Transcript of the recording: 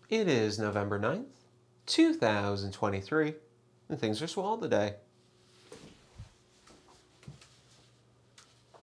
It is November 9th, 2023, and things are swell today.